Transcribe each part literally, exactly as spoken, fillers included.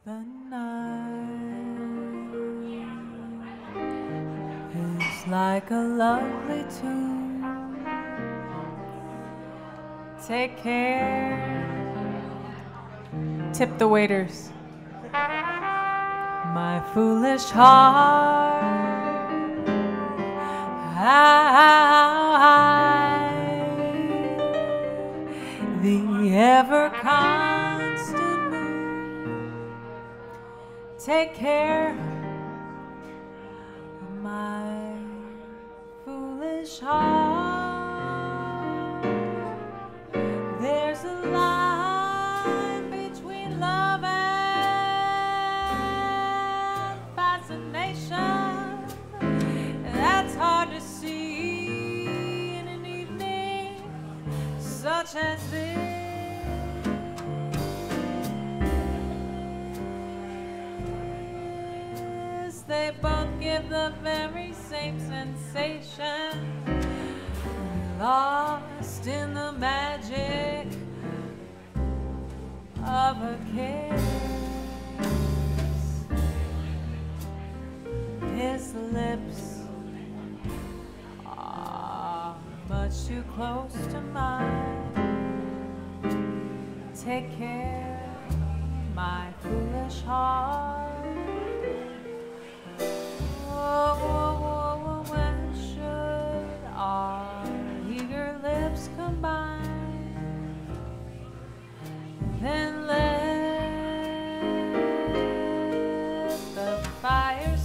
The night is like a lovely tune. Take care. Tip the waiters. My foolish heart, how high the ever constant moon. Take care of my foolish heart. There's a line between love and fascination that's hard to see in an evening such as this. They both give the very same sensation, lost in the magic of a kiss. His lips are much too close to mine. Take care, my foolish heart. Oh, oh, oh, when should our eager lips combine? Then let the fire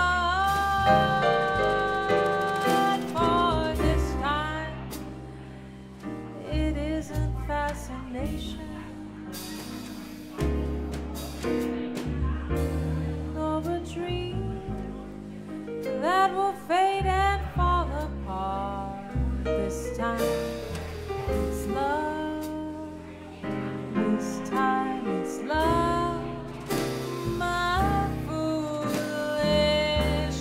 start. For this time, it isn't fascination, nor a dream that will fade and fall apart. This time it's love. This time it's love. My foolish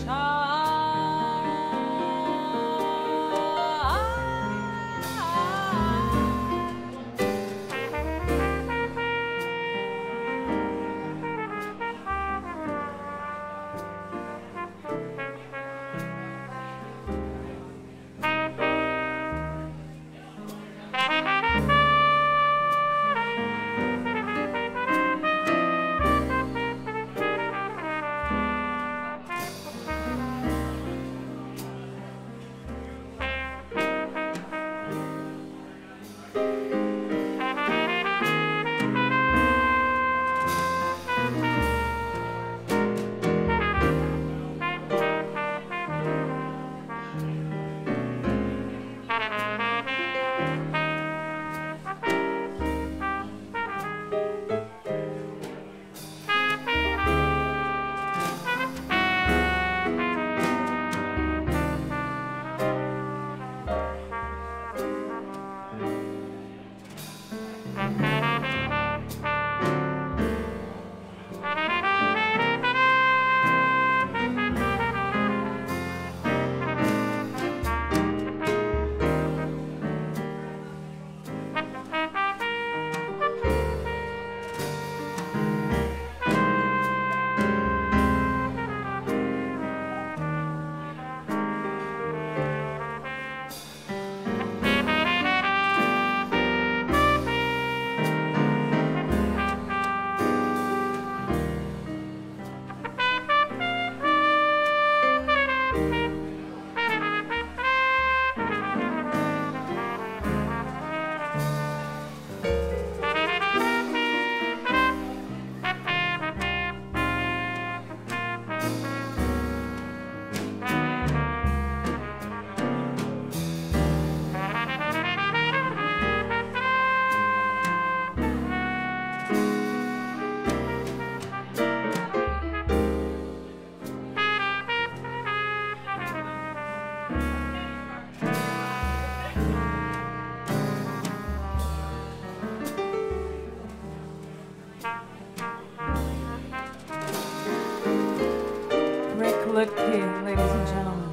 Look here, ladies and gentlemen.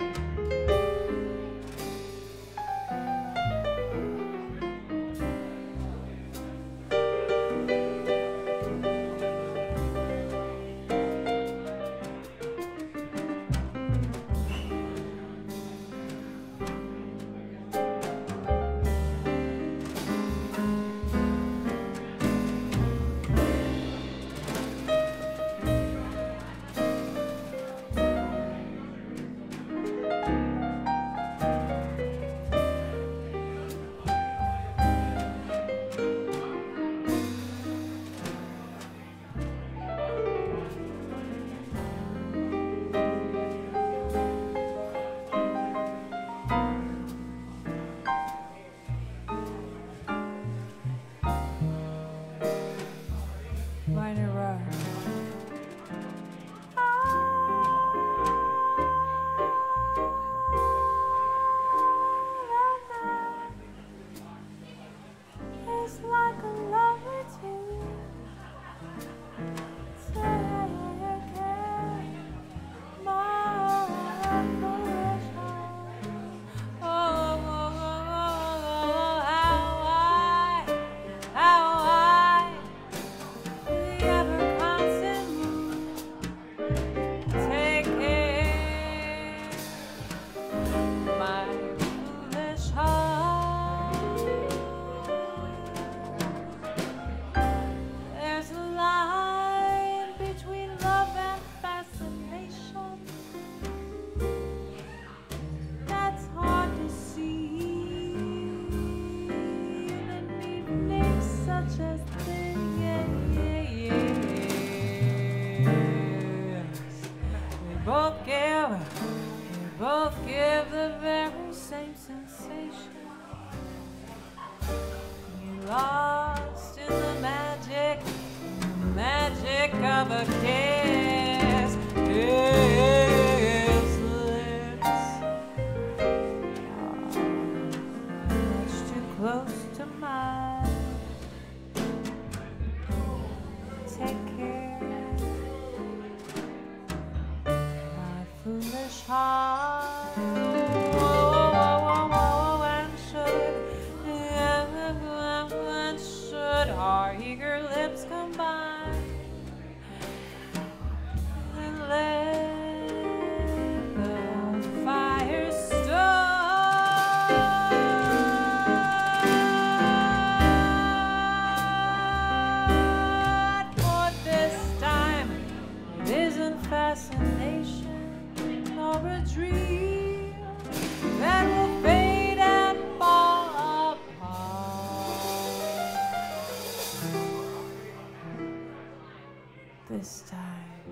This time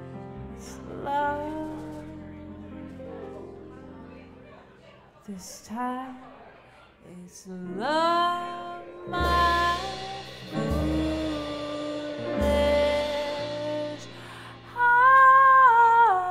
it's love. This time it's love, my foolish heart.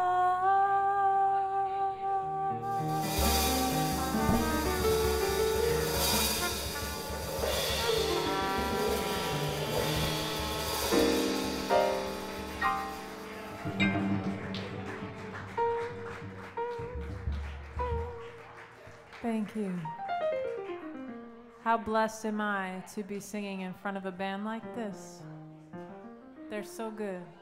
Thank you. How blessed am I to be singing in front of a band like this. They're so good.